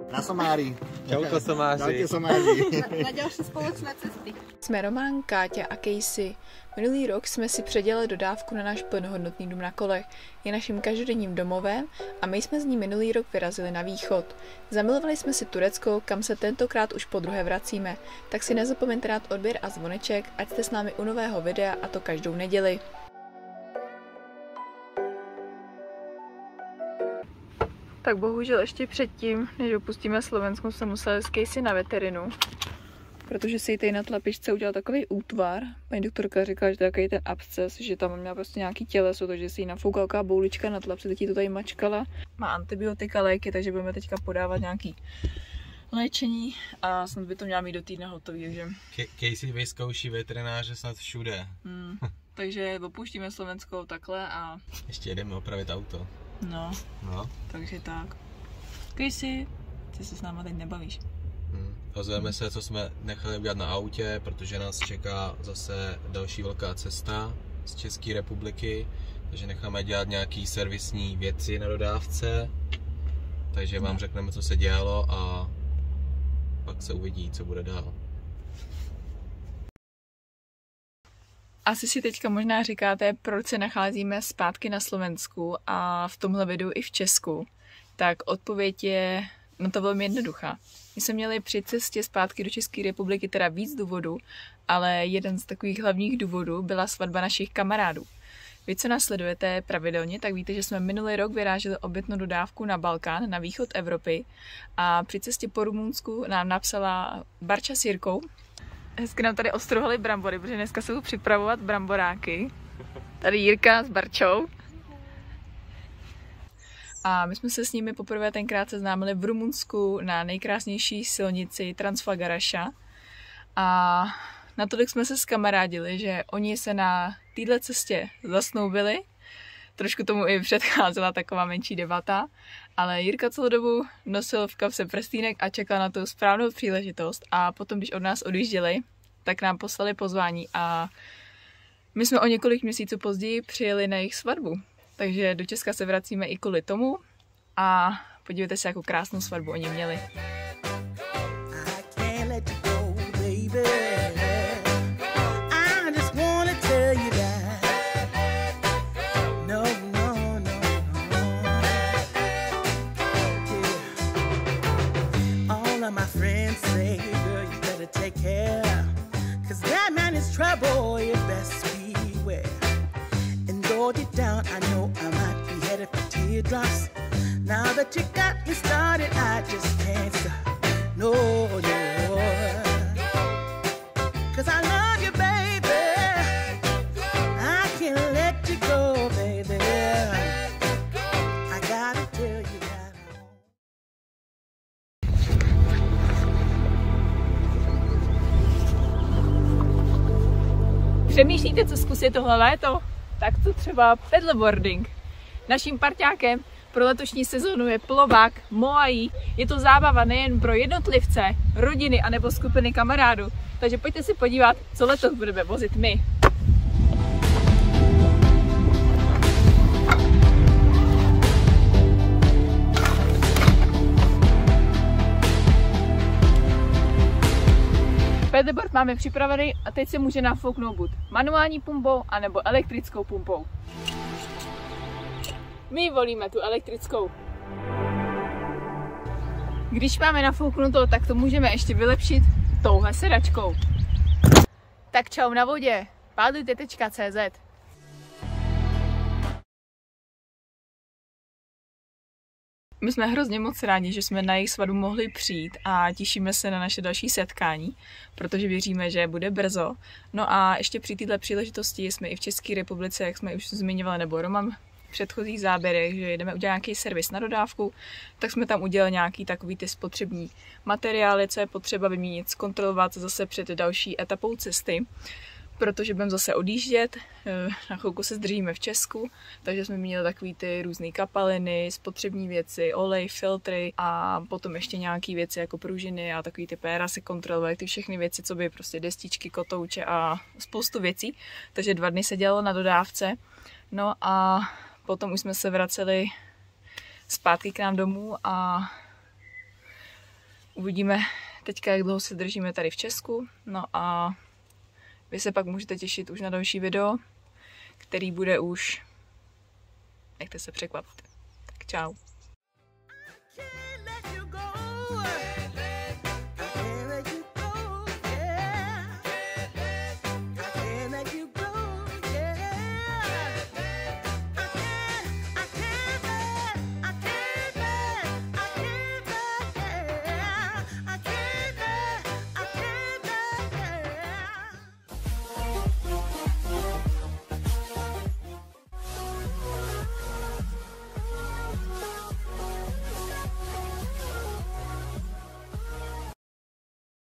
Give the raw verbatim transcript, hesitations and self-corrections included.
Na Somárii. Čauko Somáři. Čauko Somáři. Na, na další společné cesty. Jsme Roman, Káťa a Casey. Minulý rok jsme si předělali dodávku na náš plnohodnotný dům na kolech. Je naším každodenním domovem a my jsme z ní minulý rok vyrazili na východ. Zamilovali jsme si Turecko, kam se tentokrát už podruhé vracíme. Tak si nezapomeňte dát odběr a zvoneček, ať jste s námi u nového videa, a to každou neděli. Tak bohužel ještě předtím, než opustíme Slovensko, jsme museli s Casey na veterinu, protože si tady na tlapičce udělal takový útvar. Paní doktorka říkala, že to je takový ten absces, že tam měla prostě nějaký těleso, takže si jí nafoukala taková boulička na tlapce, teď jí to tady mačkala. Má antibiotika, léky, takže budeme teďka podávat nějaký léčení a snad by to měla mít do týdne hotový, takže... Casey vyzkouší veterináře snad všude. Hmm, takže opouštíme Slovensko takhle a... Ještě jedeme opravit auto. No, no. Takže tak. Casey, ty se s náma teď nebavíš. Hmm. Ozveme se, co jsme nechali udělat na autě, protože nás čeká zase další velká cesta z České republiky, takže necháme dělat nějaký servisní věci na dodávce, takže vám řekneme, co se dělalo a pak se uvidí, co bude dál. Asi si teďka možná říkáte, proč se nacházíme zpátky na Slovensku a v tomhle videu i v Česku. Tak odpověď je, no to velmi jednoduchá. My jsme měli při cestě zpátky do České republiky teda víc důvodů, ale jeden z takových hlavních důvodů byla svatba našich kamarádů. Vy, co nás sledujete pravidelně, tak víte, že jsme minulý rok vyráželi obětnou dodávku na Balkán, na východ Evropy a při cestě po Rumunsku nám napsala Barča s Jirkou. Hezky nám tady ostrouhali brambory, protože dneska se budou připravovat bramboráky. Tady Jirka s Barčou. A my jsme se s nimi poprvé tenkrát seznámili v Rumunsku na nejkrásnější silnici Transfagaraša. A natolik jsme se zkamarádili, že oni se na této cestě zasnoubili. Trošku tomu i předcházela taková menší debata, ale Jirka celou dobu nosil v kapse prstýnek a čekal na tu správnou příležitost a potom, když od nás odjížděli, tak nám poslali pozvání a my jsme o několik měsíců později přijeli na jejich svatbu. Takže do Česka se vracíme i kvůli tomu a podívejte se, jakou krásnou svatbu oni měli. Trouble, you best beware. And though deep down, I know I might be headed for teardrops. Now that you got me started, I just can't stop. No, no. Cause I love you, baby. I can't let you go, baby. I gotta tell you that. Přemýšlíte, co zkusit tohle léto? Tak to třeba paddleboarding. Naším parťákem pro letošní sezónu je plovák Moai. Je to zábava nejen pro jednotlivce, rodiny anebo skupiny kamarádů. Takže pojďte si podívat, co letos budeme vozit my. Paddleboard máme připravený a teď se může nafouknout buď manuální pumpou, anebo elektrickou pumpou. My volíme tu elektrickou. Když máme nafouknutou, tak to můžeme ještě vylepšit touhle sedačkou. Tak čau na vodě, paddlujte tečka cé zet. My jsme hrozně moc rádi, že jsme na jejich svatbu mohli přijít a těšíme se na naše další setkání, protože věříme, že bude brzo. No a ještě při této příležitosti jsme i v České republice, jak jsme už zmiňovali, nebo Roman v předchozích záběrech, že jdeme udělat nějaký servis na dodávku, tak jsme tam udělali nějaký takový ty spotřební materiály, co je potřeba vyměnit, zkontrolovat zase před další etapou cesty. Protože budeme zase odjíždět, na chvilku se zdržíme v Česku, takže jsme měli takový ty různé kapaliny, spotřební věci, olej, filtry a potom ještě nějaké věci jako pružiny a takový ty péra se kontrolovaly, ty všechny věci, co by prostě destičky, kotouče a spoustu věcí. Takže dva dny se dělalo na dodávce. No a potom už jsme se vraceli zpátky k nám domů a Uvidíme teďka, jak dlouho se držíme tady v Česku. No a vy se pak můžete těšit už na další video, který bude už... Nechte se překvapit. Tak čau.